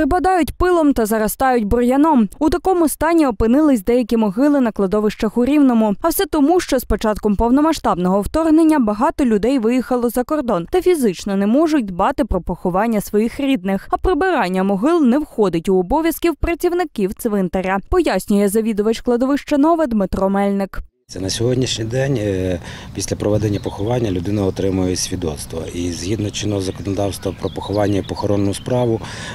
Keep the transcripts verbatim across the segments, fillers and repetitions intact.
Припадають пилом та заростають бур'яном. У такому стані опинились деякі могили на кладовищах у Рівному. А все тому, що з початком повномасштабного вторгнення багато людей виїхало за кордон та фізично не можуть дбати про поховання своїх рідних. А прибирання могил не входить у обов'язків працівників цвинтаря, пояснює завідувач кладовища Нове Дмитро Мельник. Це на сьогоднішній день після проведення поховання людина отримує свідоцтво. І згідно чинного законодавства про поховання і похоронну справу,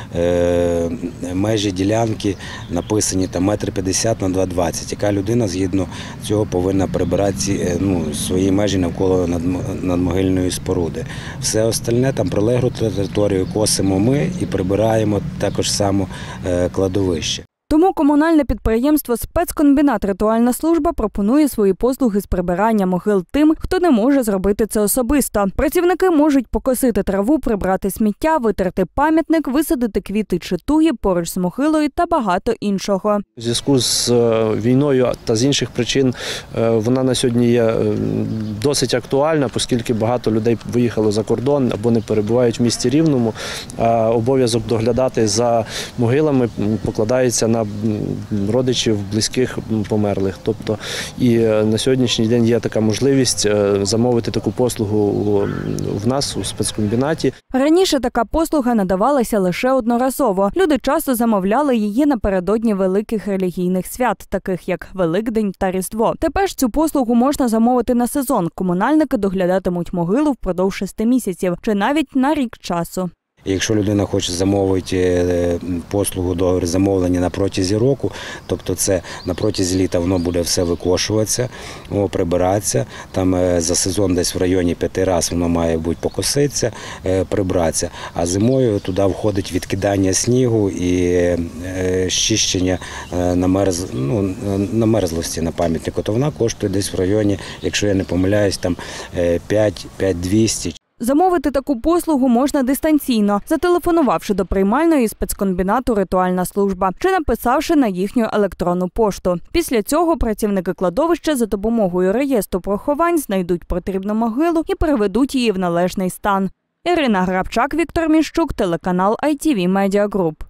межі ділянки написані там метр п'ятдесят на два двадцять. Яка людина згідно цього повинна прибирати ну, свої межі навколо надмогильної споруди. Все остальне, там прилеглу територію косимо ми і прибираємо також само кладовище. Тому комунальне підприємство «Спецкомбінат. Ритуальна служба» пропонує свої послуги з прибирання могил тим, хто не може зробити це особисто. Працівники можуть покосити траву, прибрати сміття, витерти пам'ятник, висадити квіти чи туї поруч з могилою та багато іншого. У зв'язку з війною та з інших причин вона на сьогодні є досить актуальна, оскільки багато людей виїхало за кордон або не перебувають в місті Рівному. Обов'язок доглядати за могилами покладається на на родичів, близьких померлих. Тобто і на сьогоднішній день є така можливість замовити таку послугу в нас у спецкомбінаті. Раніше така послуга надавалася лише одноразово. Люди часто замовляли її напередодні великих релігійних свят, таких як Великдень та Різдво. Тепер ж цю послугу можна замовити на сезон. Комунальники доглядатимуть могилу впродовж шести місяців чи навіть на рік часу. Якщо людина хоче замовити послугу договір замовлення на протязі року, тобто це на протязі літа воно буде все викошуватися, прибиратися, там за сезон десь в районі п'яти разів воно має бути покоситися, прибратися, а зимою туди входить відкидання снігу і щищення намерз... ну, намерзлості на пам'ятнику, то вона коштує десь в районі, якщо я не помиляюсь, там п'ять двісті. Замовити таку послугу можна дистанційно, зателефонувавши до приймальної спецкомбінату «Ритуальна служба» чи написавши на їхню електронну пошту. Після цього працівники кладовища за допомогою реєстру поховань знайдуть потрібну могилу і переведуть її в належний стан. Ірина Грабчак, Віктор Міщук, телеканал ай ті ві Медіа Груп.